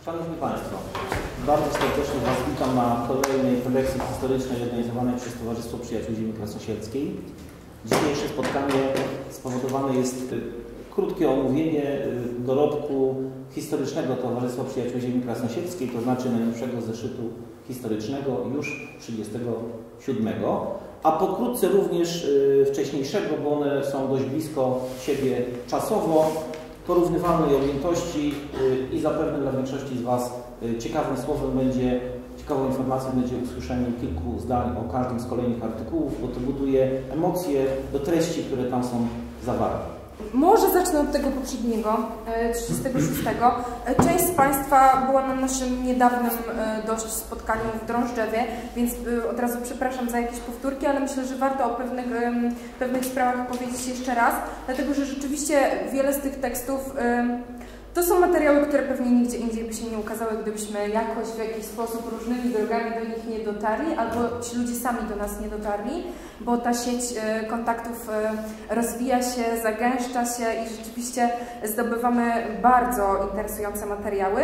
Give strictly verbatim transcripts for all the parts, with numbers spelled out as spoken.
Szanowni Państwo, bardzo serdecznie Was witam na kolejnej prelekcji historycznej organizowanej przez Towarzystwo Przyjaciół Ziemi Krasnosielskiej. Dzisiejsze spotkanie spowodowane jest krótkie omówienie dorobku historycznego Towarzystwa Przyjaciół Ziemi Krasnosielskiej, to znaczy najnowszego zeszytu historycznego już trzydziestego siódmego, a pokrótce również wcześniejszego, bo one są dość blisko siebie czasowo, porównywalnej objętości i zapewne dla większości z Was ciekawym słowem będzie, ciekawą informacją będzie usłyszenie kilku zdań o każdym z kolejnych artykułów, bo to buduje emocje do treści, które tam są zawarte. Może zacznę od tego poprzedniego, trzydziestego szóstego. Część z Państwa była na naszym niedawnym dość spotkaniu w Drążdżewie, więc od razu przepraszam za jakieś powtórki, ale myślę, że warto o pewnych, pewnych sprawach powiedzieć jeszcze raz, dlatego że rzeczywiście wiele z tych tekstów to są materiały, które pewnie nigdzie indziej by się nie ukazały, gdybyśmy jakoś w jakiś sposób różnymi drogami do nich nie dotarli, albo ci ludzie sami do nas nie dotarli, bo ta sieć kontaktów rozwija się, zagęszcza się i rzeczywiście zdobywamy bardzo interesujące materiały.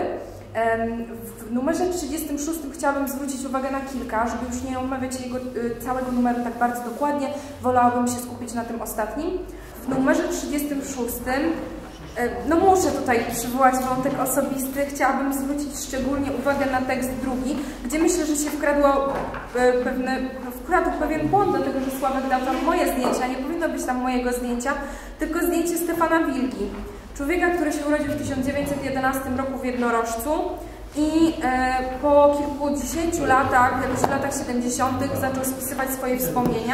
W numerze trzydziestym szóstym chciałabym zwrócić uwagę na kilka, żeby już nie omawiać jego całego numeru tak bardzo dokładnie, wolałabym się skupić na tym ostatnim. W numerze trzydziestym szóstym no muszę tutaj przywołać wątek osobisty. Chciałabym zwrócić szczególnie uwagę na tekst drugi, gdzie myślę, że się wkradło pewne, wkradł pewien błąd, dlatego że Sławek dał tam moje zdjęcia, nie powinno być tam mojego zdjęcia, tylko zdjęcie Stefana Wilgi, człowieka, który się urodził w tysiąc dziewięćset jedenastym roku w Jednorożcu i e, po kilkudziesięciu latach, jakoś w latach siedemdziesiątych zaczął spisywać swoje wspomnienia.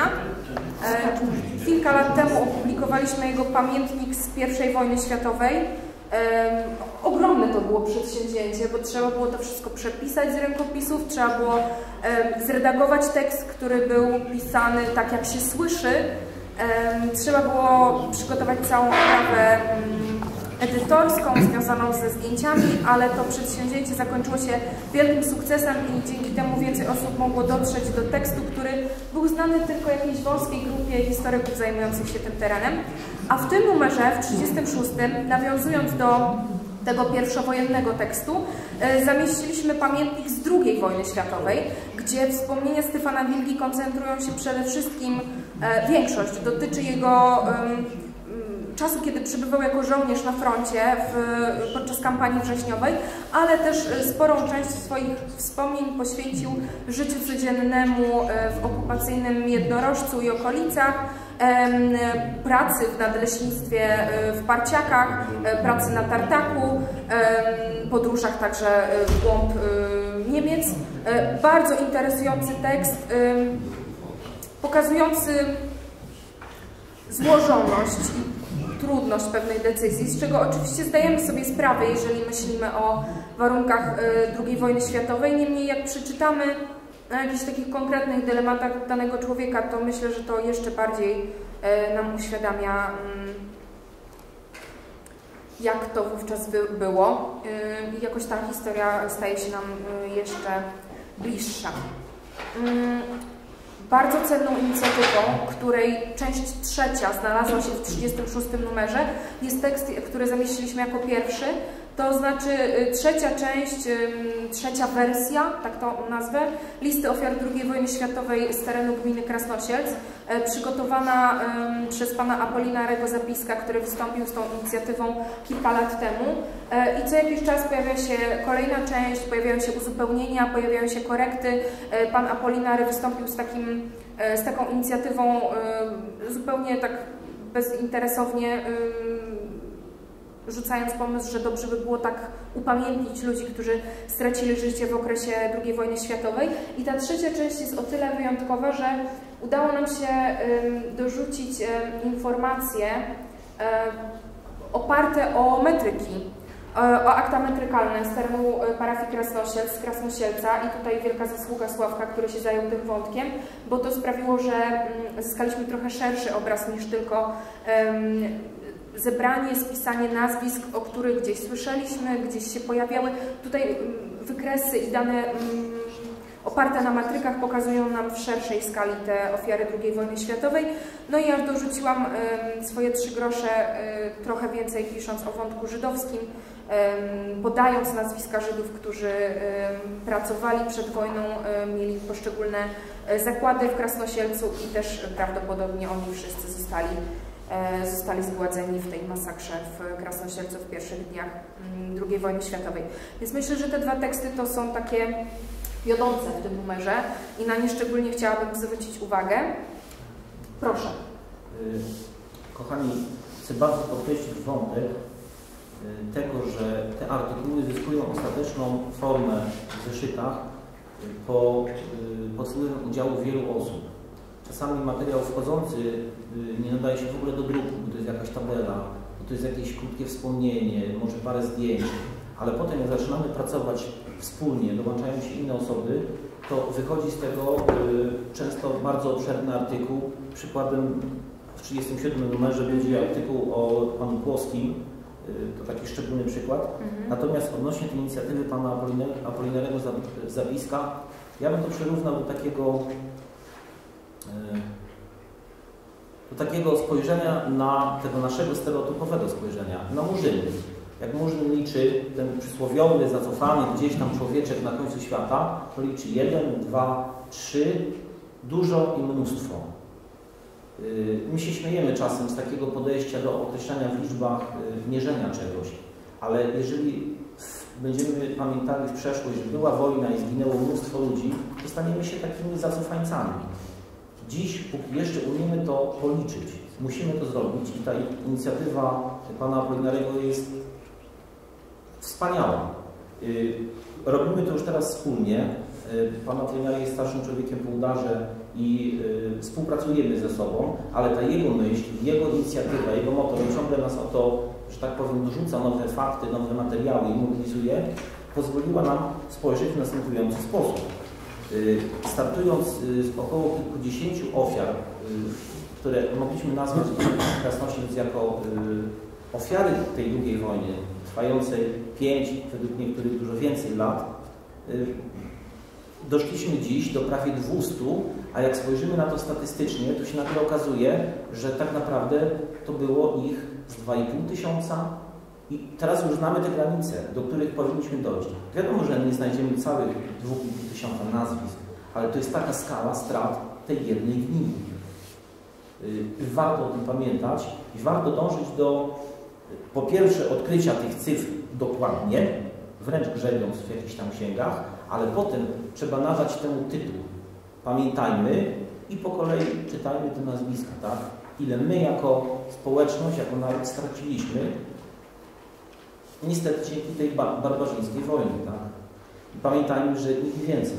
E, kilka lat temu opublikowaliśmy jego pamiętnik z pierwszej wojny światowej. E, ogromne to było przedsięwzięcie, bo trzeba było to wszystko przepisać z rękopisów, trzeba było e, zredagować tekst, który był pisany tak, jak się słyszy. E, trzeba było przygotować całą oprawę edytorską związaną ze zdjęciami, ale to przedsięwzięcie zakończyło się wielkim sukcesem i dzięki temu więcej osób mogło dotrzeć do tekstu, który był znany tylko jakiejś wąskiej grupie historyków zajmujących się tym terenem. A w tym numerze, w trzydziestym szóstym, nawiązując do tego pierwszowojennego tekstu, zamieściliśmy pamiętnik z drugiej wojny światowej, gdzie wspomnienia Stefana Wilgi koncentrują się przede wszystkim, większość dotyczy jego czasu, kiedy przebywał jako żołnierz na froncie w, podczas kampanii wrześniowej, ale też sporą część swoich wspomnień poświęcił życiu codziennemu w okupacyjnym Jednorożcu i okolicach, pracy w nadleśnictwie w Parciakach, pracy na tartaku, podróżach także w głąb Niemiec. Bardzo interesujący tekst, pokazujący złożoność i trudność pewnej decyzji, z czego oczywiście zdajemy sobie sprawę, jeżeli myślimy o warunkach drugiej wojny światowej. Niemniej jak przeczytamy o jakichś takich konkretnych dylematach danego człowieka, to myślę, że to jeszcze bardziej nam uświadamia, jak to wówczas było i jakoś ta historia staje się nam jeszcze bliższa. Bardzo cenną inicjatywą, której część trzecia znalazła się w trzydziestym szóstym numerze, jest tekst, który zamieściliśmy jako pierwszy. To znaczy trzecia część, trzecia wersja, tak to nazwę, listy ofiar drugiej wojny światowej z terenu gminy Krasnosielc, przygotowana przez pana Apolinarego Zapiska, który wystąpił z tą inicjatywą kilka lat temu. I co jakiś czas pojawia się kolejna część, pojawiają się uzupełnienia, pojawiają się korekty. Pan Apolinary wystąpił z, takim, z taką inicjatywą zupełnie tak bezinteresownie, rzucając pomysł, że dobrze by było tak upamiętnić ludzi, którzy stracili życie w okresie drugiej wojny światowej. I ta trzecia część jest o tyle wyjątkowa, że udało nam się dorzucić informacje oparte o metryki, o akta metrykalne z terenu parafii Krasnosielc, z Krasnosielca, i tutaj wielka zasługa Sławka, który się zajął tym wątkiem, bo to sprawiło, że zyskaliśmy trochę szerszy obraz niż tylko zebranie, spisanie nazwisk, o których gdzieś słyszeliśmy, gdzieś się pojawiały. Tutaj wykresy i dane oparte na matrykach pokazują nam w szerszej skali te ofiary drugiej wojny światowej. No i ja dorzuciłam swoje trzy grosze, trochę więcej pisząc o wątku żydowskim, podając nazwiska Żydów, którzy pracowali przed wojną, mieli poszczególne zakłady w Krasnosielcu i też prawdopodobnie oni wszyscy zostali, zostali zgładzeni w tej masakrze w Krasnosielcu w pierwszych dniach drugiej wojny światowej. Więc myślę, że te dwa teksty to są takie wiodące w tym numerze i na nie szczególnie chciałabym zwrócić uwagę. Proszę. Kochani, chcę bardzo podkreślić wątek tego, że te artykuły zyskują ostateczną formę w zeszytach po, pod wpływem udziału wielu osób. Czasami materiał wchodzący nie nadaje się w ogóle do druku, bo to jest jakaś tabela, bo to jest jakieś krótkie wspomnienie, może parę zdjęć, ale potem jak zaczynamy pracować wspólnie, dołączają się inne osoby, to wychodzi z tego często bardzo obszerny artykuł. Przykładem w trzydziestym siódmym numerze będzie artykuł o panu Kłoskim, to taki szczególny przykład. Mhm. Natomiast odnośnie tej inicjatywy pana Apolinerego Zawiska, ja bym to przyrównał do takiego do takiego spojrzenia na tego naszego stereotypowego spojrzenia, na Murzyn. Jak Murzyn liczy ten przysłowiowy, zacofany gdzieś tam człowieczek na końcu świata, to liczy jeden, dwa, trzy, dużo i mnóstwo. My się śmiejemy czasem z takiego podejścia do określania w liczbach mierzenia czegoś, ale jeżeli będziemy pamiętali w przeszłość, że była wojna i zginęło mnóstwo ludzi, to staniemy się takimi zacofańcami. Dziś, póki jeszcze umiemy to policzyć, musimy to zrobić i ta inicjatywa pana Apolinarego jest wspaniała. Robimy to już teraz wspólnie. Pan Apolinary jest starszym człowiekiem po udarze i współpracujemy ze sobą, ale ta jego myśl, jego inicjatywa, jego motor ciągle nas o to, że tak powiem, dorzuca nowe fakty, nowe materiały i mobilizuje, pozwoliła nam spojrzeć w następujący sposób. Startując z około kilkudziesięciu ofiar, które mogliśmy nazwać Krasnosielc jako ofiary tej długiej wojny, trwającej pięć, według niektórych dużo więcej lat, doszliśmy dziś do prawie dwustu, a jak spojrzymy na to statystycznie, to się nagle okazuje, że tak naprawdę to było ich z dwa i pół tysiąca i teraz już znamy te granice, do których powinniśmy dojść. Wiadomo, że nie znajdziemy całych dwóch i pół tysiąca nazwisk, ale to jest taka skala strat tej jednej gminy. Warto o tym pamiętać i warto dążyć do, po pierwsze, odkrycia tych cyfr dokładnie, wręcz grzebiąc w jakichś tam księgach, ale potem trzeba nadać temu tytuł. Pamiętajmy i po kolei czytajmy te nazwiska, tak? Ile my jako społeczność, jako naród straciliśmy, niestety dzięki tej barbarzyńskiej wojnie, tak? I pamiętajmy, że nikt więcej.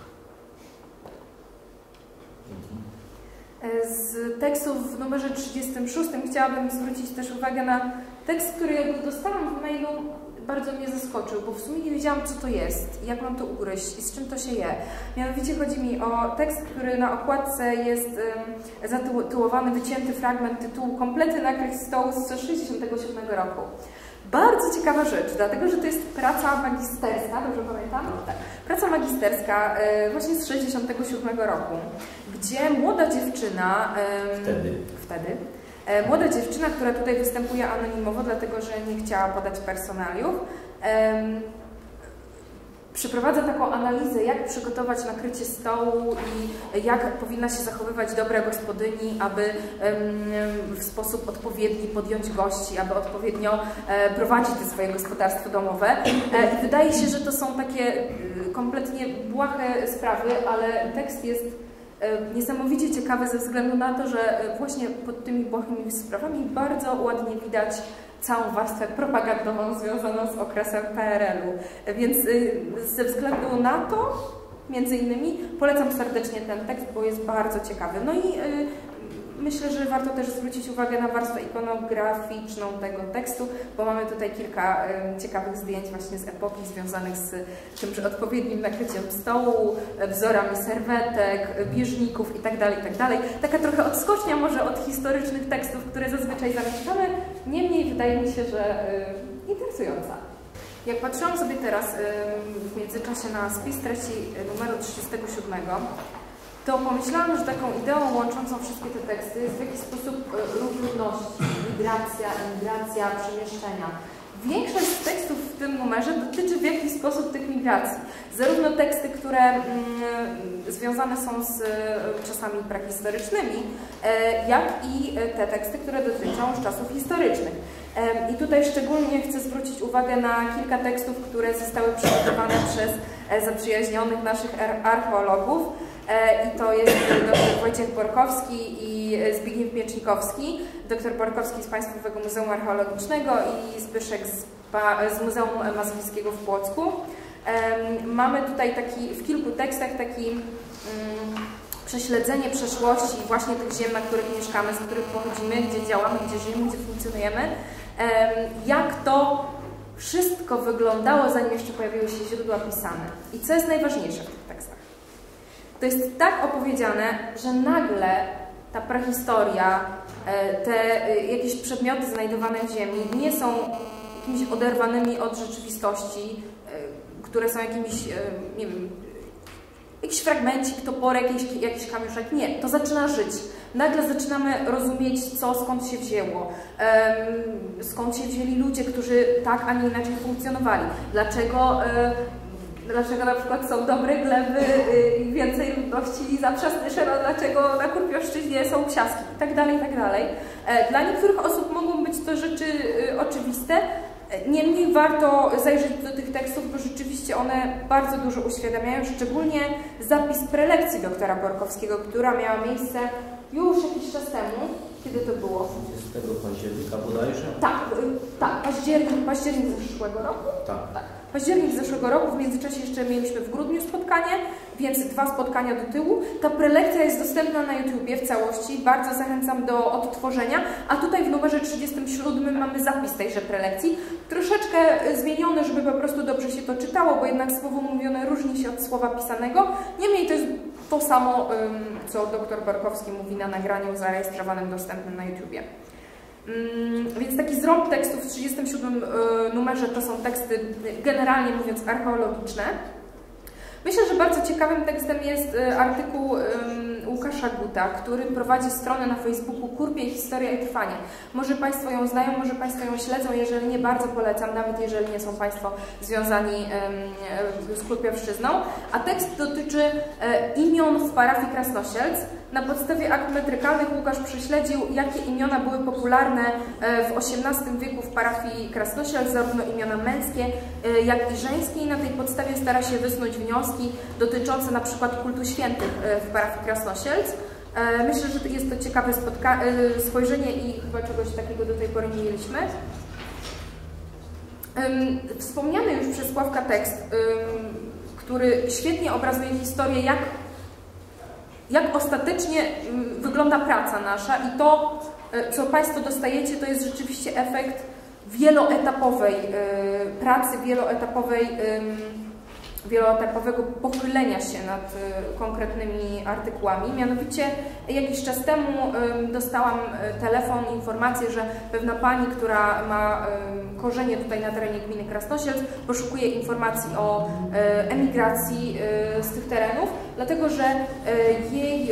Z tekstów w numerze trzydziestym szóstym chciałabym zwrócić też uwagę na tekst, który jakby dostałam w mailu, bardzo mnie zaskoczył, bo w sumie nie wiedziałam, co to jest, jak mam to ugryźć i z czym to się je. Mianowicie chodzi mi o tekst, który na okładce jest um, zatytułowany, wycięty fragment tytułu Komplety nakryć stołu z sześćdziesiątego siódmego roku. Bardzo ciekawa rzecz, dlatego że to jest praca magisterska, dobrze pamiętam? Tak. Praca magisterska e, właśnie z sześćdziesiątego siódmego roku, gdzie młoda dziewczyna... E, wtedy. Wtedy. E, młoda dziewczyna, która tutaj występuje anonimowo, dlatego że nie chciała podać personaliów, e, przeprowadza taką analizę, jak przygotować nakrycie stołu i jak powinna się zachowywać dobra gospodyni, aby w sposób odpowiedni podjąć gości, aby odpowiednio prowadzić te swoje gospodarstwo domowe. I wydaje się, że to są takie kompletnie błahe sprawy, ale tekst jest niesamowicie ciekawy ze względu na to, że właśnie pod tymi błahymi sprawami bardzo ładnie widać całą warstwę propagandową związaną z okresem P R L u. Więc ze względu na to, między innymi, polecam serdecznie ten tekst, bo jest bardzo ciekawy. No i myślę, że warto też zwrócić uwagę na warstwę ikonograficzną tego tekstu, bo mamy tutaj kilka ciekawych zdjęć właśnie z epoki związanych z tym odpowiednim nakryciem stołu, wzorami serwetek, bieżników itd., itd. Taka trochę odskocznia może od historycznych tekstów, które zazwyczaj zamieszczamy, niemniej wydaje mi się, że interesująca. Jak patrzyłam sobie teraz w międzyczasie na spis treści numeru trzydziestego siódmego, to pomyślałam, że taką ideą łączącą wszystkie te teksty jest w jakiś sposób ruch ludności, migracja, emigracja, przemieszczenia. Większość z tekstów w tym numerze dotyczy w jakiś sposób tych migracji. Zarówno teksty, które mm, związane są z czasami prehistorycznymi, e, jak i te teksty, które dotyczą czasów historycznych. E, I tutaj szczególnie chcę zwrócić uwagę na kilka tekstów, które zostały przygotowane przez e, zaprzyjaźnionych naszych archeologów. E, I to jest dr Wojciech Borkowski i Zbigniew Miecznikowski. Dr Borkowski z Państwowego Muzeum Archeologicznego i Zbyszek z, z Muzeum Mazowieckiego w Płocku. Mamy tutaj taki, w kilku tekstach taki um, prześledzenie przeszłości właśnie tych ziem, na których mieszkamy, z których pochodzimy, gdzie działamy, gdzie żyjemy, gdzie funkcjonujemy. Um, jak to wszystko wyglądało, zanim jeszcze pojawiły się źródła pisane. I co jest najważniejsze w tych tekstach? To jest tak opowiedziane, że nagle ta prehistoria, te jakieś przedmioty znajdowane w ziemi nie są jakimiś oderwanymi od rzeczywistości, które są jakimiś, nie wiem, jakiś fragmencik, toporek, jakiś, jakiś kamiuszek. Nie, to zaczyna żyć. Nagle zaczynamy rozumieć, co, skąd się wzięło, skąd się wzięli ludzie, którzy tak, a nie inaczej funkcjonowali. Dlaczego Dlaczego na przykład są dobre gleby i więcej ludności za Przasnyszem, a dlaczego na Kurpiowszczyźnie są Psiaski i tak dalej, i tak dalej. Dla niektórych osób mogą być to rzeczy oczywiste, niemniej warto zajrzeć do tych tekstów, bo rzeczywiście one bardzo dużo uświadamiają, szczególnie zapis prelekcji doktora Borkowskiego, która miała miejsce już jakiś czas temu. Kiedy to było? dwudziestego października bodajże? Tak, tak, październik, październik zeszłego roku? Tak. tak. Październik zeszłego roku, w międzyczasie jeszcze mieliśmy w grudniu spotkanie, więc dwa spotkania do tyłu. Ta prelekcja jest dostępna na YouTubie w całości, bardzo zachęcam do odtworzenia, a tutaj w numerze trzydziestym siódmym mamy zapis tejże prelekcji, troszeczkę zmieniony, żeby po prostu dobrze się to czytało, bo jednak słowo mówione różni się od słowa pisanego, niemniej to jest to samo, co dr Borkowski mówi na nagraniu zarejestrowanym, dostępnym na YouTubie. Więc taki zrąb tekstów w trzydziestym siódmym numerze to są teksty, generalnie mówiąc, archeologiczne. Myślę, że bardzo ciekawym tekstem jest artykuł Łukasza Guta, który prowadzi stronę na Facebooku Kurpie, Historia i Trwanie. Może Państwo ją znają, może Państwo ją śledzą, jeżeli nie, bardzo polecam, nawet jeżeli nie są Państwo związani z Kurpiowszczyzną. A tekst dotyczy imion w parafii Krasnosielc. Na podstawie akt metrykalnych Łukasz prześledził, jakie imiona były popularne w osiemnastym wieku w parafii Krasnosielc, zarówno imiona męskie, jak i żeńskie, i na tej podstawie stara się wysnuć wnioski dotyczące na przykład kultu świętych w parafii Krasnosielc. Myślę, że jest to ciekawe spojrzenie i chyba czegoś takiego do tej pory nie mieliśmy. Wspomniany już przez Sławka tekst, który świetnie obrazuje historię, jak jak ostatecznie wygląda praca nasza, i to, co Państwo dostajecie, to jest rzeczywiście efekt wieloetapowej pracy, wieloetapowej, wieloetapowego pochylenia się nad konkretnymi artykułami. Mianowicie jakiś czas temu dostałam telefon, informację, że pewna pani, która ma korzenie tutaj na terenie gminy Krasnosielc, poszukuje informacji o emigracji z tych terenów, dlatego że jej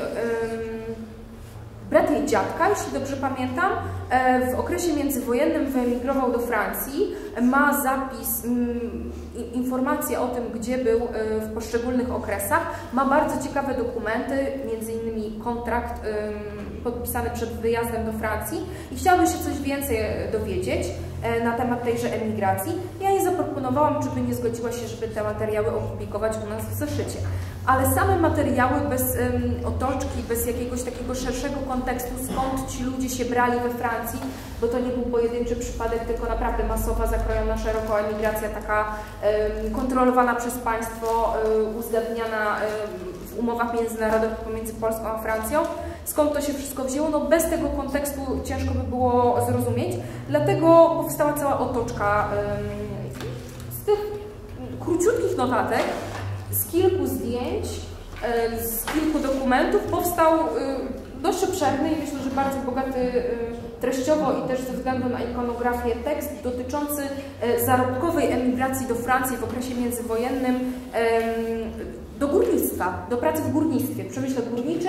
brat jej dziadka, jeśli dobrze pamiętam, w okresie międzywojennym wyemigrował do Francji, ma zapis, informacje o tym, gdzie był w poszczególnych okresach, ma bardzo ciekawe dokumenty, między innymi kontrakt podpisany przed wyjazdem do Francji, i chciałaby się coś więcej dowiedzieć na temat tejże emigracji. Ja jej zaproponowałam, czy by nie zgodziła się, żeby te materiały opublikować u nas w zeszycie. Ale same materiały bez um, otoczki, bez jakiegoś takiego szerszego kontekstu, skąd ci ludzie się brali we Francji, bo to nie był pojedynczy przypadek, tylko naprawdę masowa, zakrojona szeroko emigracja, taka um, kontrolowana przez państwo, um, uzgadniana um, w umowach międzynarodowych pomiędzy Polską a Francją. Skąd to się wszystko wzięło? No bez tego kontekstu ciężko by było zrozumieć, dlatego powstała cała otoczka um, z tych króciutkich notatek, z kilku zdjęć, z kilku dokumentów powstał dość obszerny i myślę, że bardzo bogaty treściowo i też ze względu na ikonografię tekst dotyczący zarobkowej emigracji do Francji w okresie międzywojennym do górnictwa, do pracy w górnictwie, w przemyśle górniczym,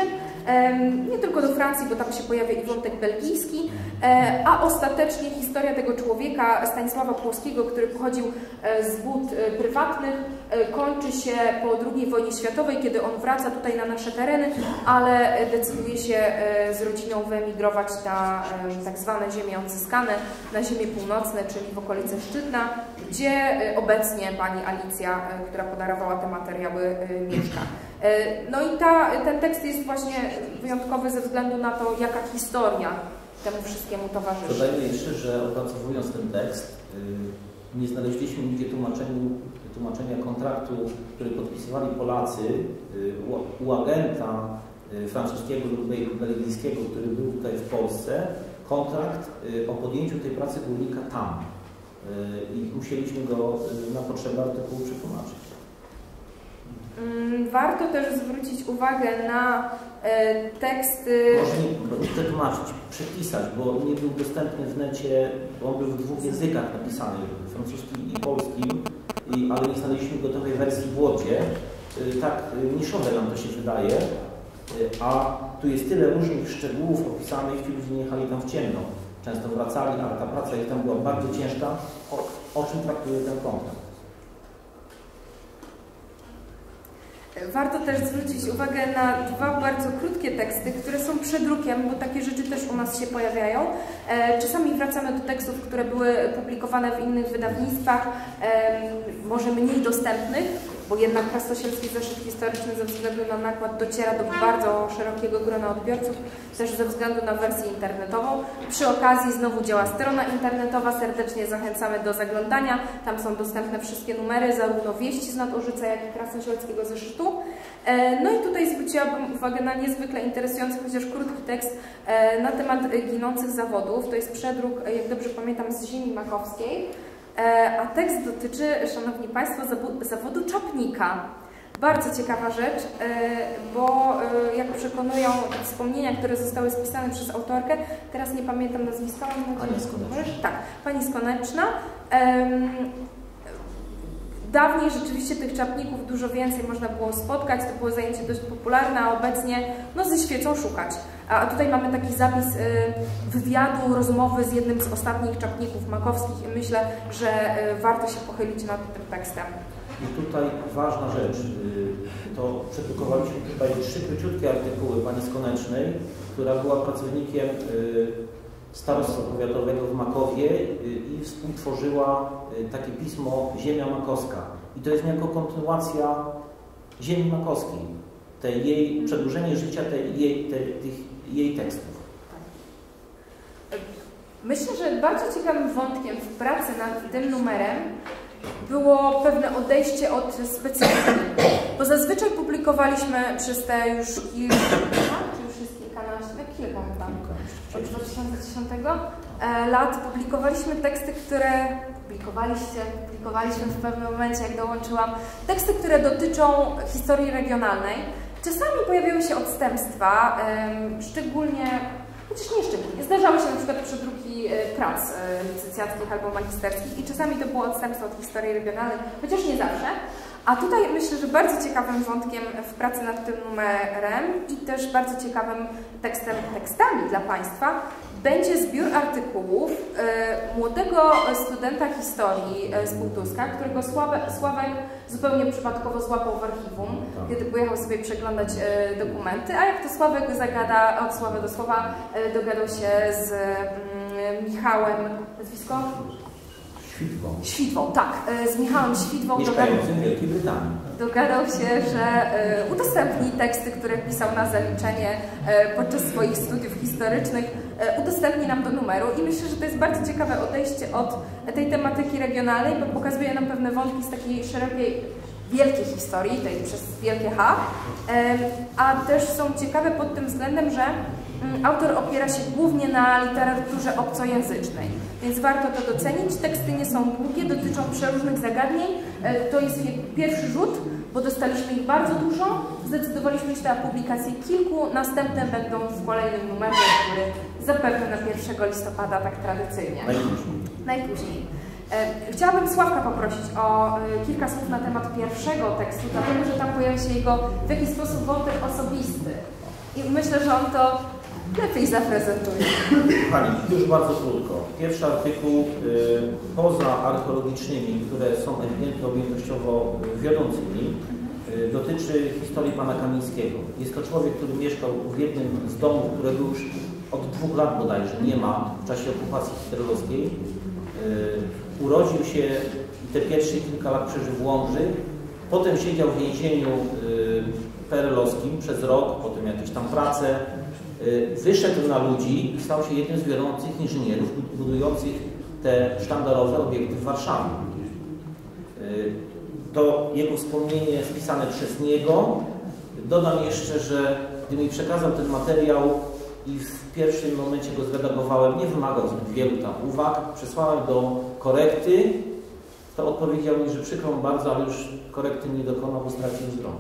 nie tylko do Francji, bo tam się pojawia i wątek belgijski, a ostatecznie historia tego człowieka, Stanisława Płowskiego, który pochodził z wód prywatnych, kończy się po drugiej wojnie światowej, kiedy on wraca tutaj na nasze tereny, ale decyduje się z rodziną wyemigrować na tak zwane ziemie odzyskane, na ziemie północne, czyli w okolice Szczytna, gdzie obecnie pani Alicja, która podarowała te materiały, mieszka. No i ta, ten tekst jest właśnie wyjątkowy ze względu na to, jaka historia temu wszystkiemu towarzyszy. Dodajmy jeszcze, że opracowując ten tekst, nie znaleźliśmy nigdzie tłumaczeniu, tłumaczenia kontraktu, który podpisywali Polacy u, u agenta francuskiego lub belgijskiego, który był tutaj w Polsce, kontrakt o podjęciu tej pracy górnika tam. I musieliśmy go na potrzeby artykułu przetłumaczyć. Warto też zwrócić uwagę na e, teksty... Może nie przetłumaczyć, przepisać, bo nie był dostępny w necie, bo on był w dwóch językach napisany, francuskim i polskim, i, ale nie znaleźliśmy gotowej wersji w Łodzie. E, tak niszowe nam to się wydaje, e, a tu jest tyle różnych szczegółów opisanych, ci ludzie nie jechali tam w ciemno. Często wracali, ale ta praca ich tam była bardzo ciężka. O, o czym traktuje ten kontrakt? Warto też zwrócić uwagę na dwa bardzo krótkie teksty, które są przedrukiem, bo takie rzeczy też u nas się pojawiają. Czasami wracamy do tekstów, które były publikowane w innych wydawnictwach, może mniej dostępnych, bo jednak Krasnosielski Zeszyt Historyczny ze względu na nakład dociera do bardzo szerokiego grona odbiorców, też ze względu na wersję internetową. Przy okazji znowu działa strona internetowa, serdecznie zachęcamy do zaglądania. Tam są dostępne wszystkie numery, zarówno wieści z Nadorzyca, jak i Krasnosielskiego Zeszytu. No i tutaj zwróciłabym uwagę na niezwykle interesujący, chociaż krótki tekst na temat ginących zawodów. To jest przedruk, jak dobrze pamiętam, z ziemi makowskiej. A tekst dotyczy, Szanowni Państwo, zawodu czapnika. Bardzo ciekawa rzecz, bo jak przekonują wspomnienia, które zostały spisane przez autorkę, teraz nie pamiętam nazwiska, Pani Skoneczna. Tak, Pani Skoneczna. Dawniej rzeczywiście tych czapników dużo więcej można było spotkać, to było zajęcie dość popularne, a obecnie no, ze świecą szukać. A tutaj mamy taki zapis y, wywiadu, rozmowy z jednym z ostatnich czapników makowskich i myślę, że y, warto się pochylić nad tym tekstem. I tutaj ważna rzecz, y, to przedrukowaliśmy tutaj trzy króciutkie artykuły pani Skonecznej, która była pracownikiem y, starostwa powiatowego w Makowie i współtworzyła takie pismo Ziemia Makowska. I to jest niejako kontynuacja Ziemi Makowskiej, tej jej, przedłużenie życia tej, jej, tej, tych jej tekstów. Myślę, że bardzo ciekawym wątkiem w pracy nad tym numerem było pewne odejście od specyfiki, bo zazwyczaj publikowaliśmy przez te już kilka, czy już jest kilkanaście, no kilka chyba, od dwa tysiące dziesiątego lat publikowaliśmy teksty, które publikowaliście, publikowaliśmy w pewnym momencie, jak dołączyłam, teksty, które dotyczą historii regionalnej. Czasami pojawiały się odstępstwa, szczególnie, chociaż nie szczególnie, zdarzały się na przykład przedruki prac licencjackich albo magisterskich i czasami to było odstępstwo od historii regionalnej, chociaż nie zawsze. A tutaj myślę, że bardzo ciekawym wątkiem w pracy nad tym numerem i też bardzo ciekawym tekstem, tekstami dla Państwa będzie zbiór artykułów e, młodego studenta historii e, z Półtuska, którego Sławek, Sławek zupełnie przypadkowo złapał w archiwum, kiedy pojechał sobie przeglądać e, dokumenty, a jak to Sławek zagada od słowa do słowa, e, dogadał się z mm, Michałem, nazwisko? Świtwą. Świtwą, tak, z Michałem Świtwą mieszkającym w Wielkiej Brytanii. Dogadał się, że udostępni teksty, które pisał na zaliczenie podczas swoich studiów historycznych, udostępni nam do numeru i myślę, że to jest bardzo ciekawe odejście od tej tematyki regionalnej, bo pokazuje nam pewne wątki z takiej szerokiej, wielkiej historii, tej przez wielkie H, a też są ciekawe pod tym względem, że autor opiera się głównie na literaturze obcojęzycznej, więc warto to docenić. Teksty nie są długie, dotyczą przeróżnych zagadnień. To jest pierwszy rzut, bo dostaliśmy ich bardzo dużo. Zdecydowaliśmy się na publikację kilku, następne będą w kolejnym numerze, który zapewne na pierwszego listopada, tak tradycyjnie. Najpóźniej. Najpóźniej. Chciałabym Sławka poprosić o kilka słów na temat pierwszego tekstu, dlatego że tam pojawia się jego w jakiś sposób wątek osobisty. i myślę, że on to lepiej zaprezentuje. Pani, już bardzo krótko. Pierwszy artykuł y, poza archeologicznymi, które są ewidentnie objętościowo wiodącymi, y, dotyczy historii pana Kamińskiego. Jest to człowiek, który mieszkał w jednym z domów, którego już od dwóch lat bodajże nie ma w czasie okupacji hitlerowskiej. Y, urodził się i te pierwsze kilka lat przeżył w Łomży. Potem siedział w więzieniu y, perelowskim przez rok, potem jakieś tam prace. Wyszedł na ludzi i stał się jednym z wiodących inżynierów budujących te sztandarowe obiekty w Warszawie. To jego wspomnienie spisane przez niego. Dodam jeszcze, że gdy mi przekazał ten materiał i w pierwszym momencie go zredagowałem, nie wymagał zbyt wielu tam uwag, przesłałem do korekty, to odpowiedział mi, że przykro mu bardzo, ale już korekty nie dokonał, bo stracił zdrowie.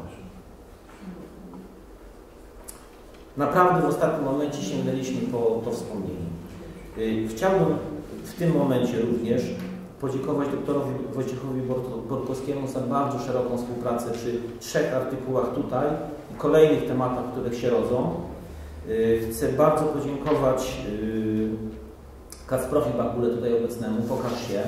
Naprawdę w ostatnim momencie sięgnęliśmy po to wspomnienie. Chciałbym w tym momencie również podziękować doktorowi Wojciechowi Borkowskiemu za bardzo szeroką współpracę przy trzech artykułach tutaj i kolejnych tematach, które się rodzą. Chcę bardzo podziękować Kacprowi Bakule tutaj obecnemu, pokaż się.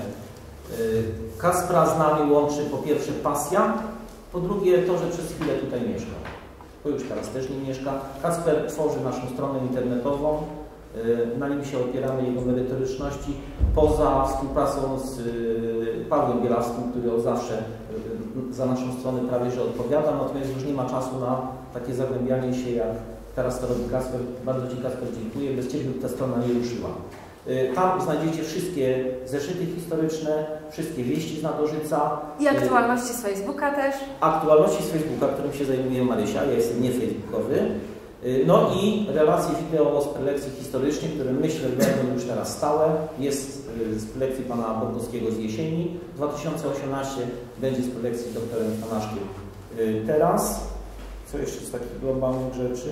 Kacpra z nami łączy po pierwsze pasja, po drugie to, że przez chwilę tutaj mieszka. Bo już teraz też nie mieszka. Kacper tworzy naszą stronę internetową, na nim się opieramy, jego merytoryczności, poza współpracą z Pawłem Bielawskim, który od zawsze za naszą stronę prawie że odpowiada, natomiast już nie ma czasu na takie zagłębianie się, jak teraz to robi Kacper. Bardzo Ci, Kacper, dziękuję. Bez Ciebie ta strona nie ruszyła. Tam znajdziecie wszystkie zeszyty historyczne, wszystkie wieści z Nadorzyca. I aktualności z Facebooka też. Aktualności z Facebooka, którym się zajmuje Marysia, ja jestem nie facebookowy. No i relacje wideo z prelekcji historycznych, które myślę będą już teraz stałe. Jest z prelekcji pana Borkowskiego z jesieni dwa tysiące osiemnastego, będzie z prelekcji doktorem Anaszkiem. Teraz, co jeszcze z takich globalnych rzeczy?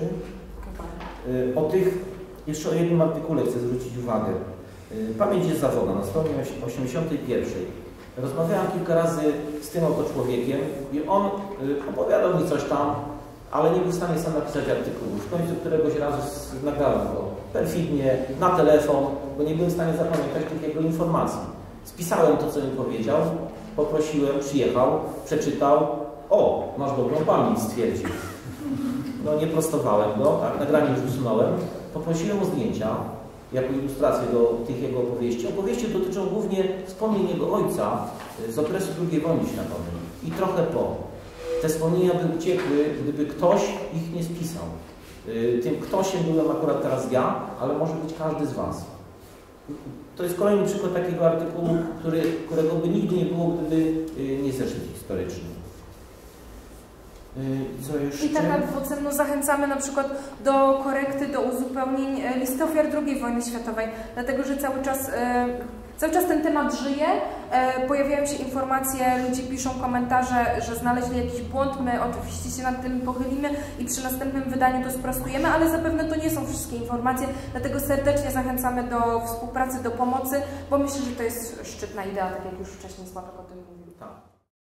O tych Jeszcze o jednym artykule chcę zwrócić uwagę. Pamięć jest zawoda na stronie osiemdziesiątej pierwszej. Rozmawiałem kilka razy z tym oto człowiekiem i on opowiadał mi coś tam, ale nie był w stanie sam napisać artykułu. W końcu któregoś razu nagrałem go perfidnie na telefon, bo nie byłem w stanie zapamiętać tych jego informacji. Spisałem to, co mi powiedział, poprosiłem, przyjechał, przeczytał. O, masz dobrą pamięć, stwierdził. No nie prostowałem go, tak, nagranie już usunąłem. Poprosiłem o zdjęcia, jako ilustrację do tych jego opowieści. Opowieści dotyczą głównie wspomnień jego ojca z okresu drugiej wojny światowej i trochę po. Te wspomnienia by uciekły, gdyby ktoś ich nie spisał. Tym ktośem byłem akurat teraz ja, ale może być każdy z Was. To jest kolejny przykład takiego artykułu, który, którego by nigdy nie było, gdyby nie zeszyt historyczny. Co jeszcze? I tak adwocem no, zachęcamy na przykład do korekty, do uzupełnień listy ofiar drugiej wojny światowej, dlatego że cały czas, e, cały czas ten temat żyje, e, pojawiają się informacje, ludzie piszą komentarze, że znaleźli jakiś błąd, my oczywiście się nad tym pochylimy i przy następnym wydaniu to sprostujemy, ale zapewne to nie są wszystkie informacje, dlatego serdecznie zachęcamy do współpracy, do pomocy, bo myślę, że to jest szczytna idea, tak jak już wcześniej Sławek o tym mówił. Tak.